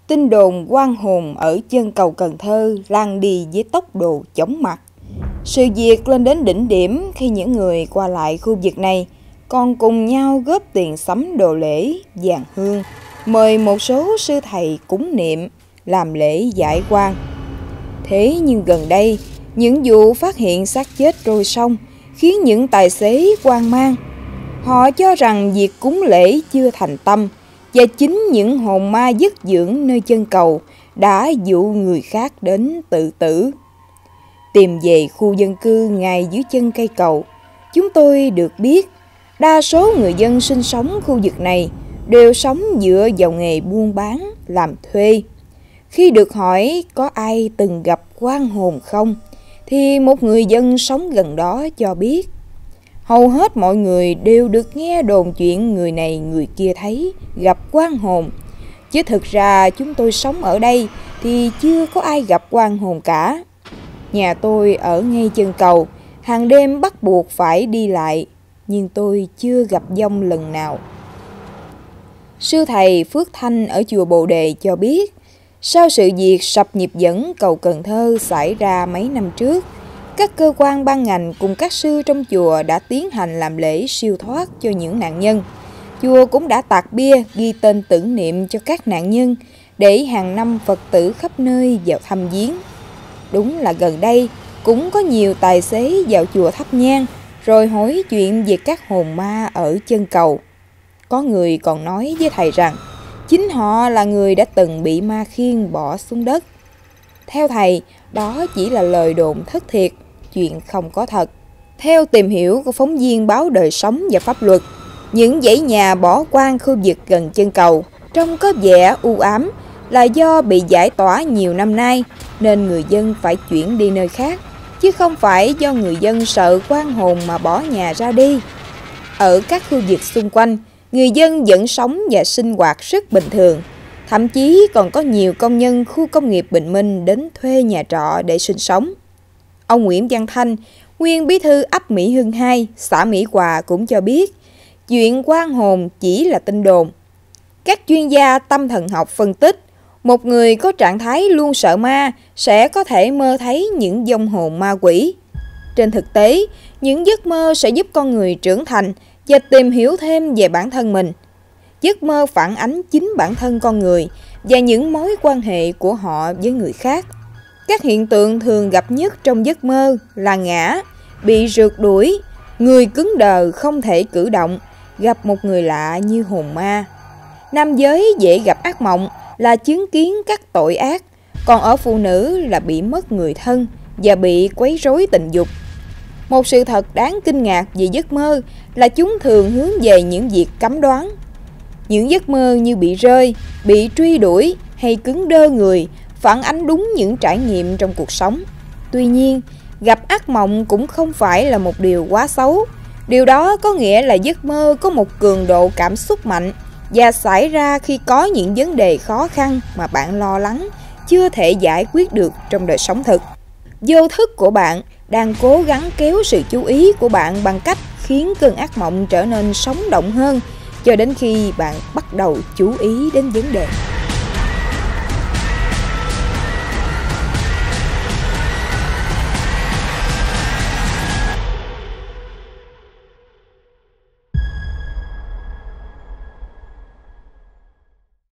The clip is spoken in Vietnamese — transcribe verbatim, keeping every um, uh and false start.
Tin đồn oan hồn ở chân cầu Cần Thơ lan đi với tốc độ chóng mặt. Sự việc lên đến đỉnh điểm khi những người qua lại khu vực này còn cùng nhau góp tiền sắm đồ lễ, vàng hương, mời một số sư thầy cúng niệm, làm lễ giải oan. Thế nhưng gần đây, những vụ phát hiện xác chết trôi sông khiến những tài xế hoang mang. Họ cho rằng việc cúng lễ chưa thành tâm, và chính những hồn ma dứt dưỡng nơi chân cầu đã dụ người khác đến tự tử. Tìm về khu dân cư ngay dưới chân cây cầu, chúng tôi được biết đa số người dân sinh sống khu vực này đều sống dựa vào nghề buôn bán, làm thuê. Khi được hỏi có ai từng gặp oan hồn không, thì một người dân sống gần đó cho biết hầu hết mọi người đều được nghe đồn chuyện người này người kia thấy gặp oan hồn. Chứ thực ra chúng tôi sống ở đây thì chưa có ai gặp oan hồn cả. Nhà tôi ở ngay chân cầu, hàng đêm bắt buộc phải đi lại, nhưng tôi chưa gặp vong lần nào. Sư thầy Phước Thanh ở chùa Bồ Đề cho biết, sau sự việc sập nhịp dẫn cầu Cần Thơ xảy ra mấy năm trước, các cơ quan ban ngành cùng các sư trong chùa đã tiến hành làm lễ siêu thoát cho những nạn nhân. Chùa cũng đã tạc bia ghi tên tưởng niệm cho các nạn nhân để hàng năm Phật tử khắp nơi vào thăm viếng. Đúng là gần đây cũng có nhiều tài xế vào chùa thắp nhang rồi hỏi chuyện về các hồn ma ở chân cầu. Có người còn nói với thầy rằng chính họ là người đã từng bị ma khiêng bỏ xuống đất. Theo thầy, đó chỉ là lời đồn thất thiệt, chuyện không có thật. Theo tìm hiểu của phóng viên báo Đời Sống và Pháp Luật, những dãy nhà bỏ hoang khu vực gần chân cầu trông có vẻ u ám là do bị giải tỏa nhiều năm nay nên người dân phải chuyển đi nơi khác, chứ không phải do người dân sợ oan hồn mà bỏ nhà ra đi. Ở các khu vực xung quanh, người dân vẫn sống và sinh hoạt rất bình thường. Thậm chí còn có nhiều công nhân khu công nghiệp Bình Minh đến thuê nhà trọ để sinh sống. Ông Nguyễn Văn Thanh, nguyên bí thư ấp Mỹ Hưng hai, xã Mỹ Hòa cũng cho biết, chuyện oan hồn chỉ là tin đồn. Các chuyên gia tâm thần học phân tích, một người có trạng thái luôn sợ ma sẽ có thể mơ thấy những vong hồn ma quỷ. Trên thực tế, những giấc mơ sẽ giúp con người trưởng thành và tìm hiểu thêm về bản thân mình. Giấc mơ phản ánh chính bản thân con người và những mối quan hệ của họ với người khác. Các hiện tượng thường gặp nhất trong giấc mơ là ngã, bị rượt đuổi, người cứng đờ không thể cử động, gặp một người lạ như hồn ma. Nam giới dễ gặp ác mộng là chứng kiến các tội ác, còn ở phụ nữ là bị mất người thân và bị quấy rối tình dục. Một sự thật đáng kinh ngạc về giấc mơ là chúng thường hướng về những việc cấm đoán. Những giấc mơ như bị rơi, bị truy đuổi hay cứng đơ người phản ánh đúng những trải nghiệm trong cuộc sống. Tuy nhiên, gặp ác mộng cũng không phải là một điều quá xấu. Điều đó có nghĩa là giấc mơ có một cường độ cảm xúc mạnh và xảy ra khi có những vấn đề khó khăn mà bạn lo lắng chưa thể giải quyết được trong đời sống thực. Vô thức của bạn đang cố gắng kéo sự chú ý của bạn bằng cách khiến cơn ác mộng trở nên sống động hơn cho đến khi bạn bắt đầu chú ý đến vấn đề.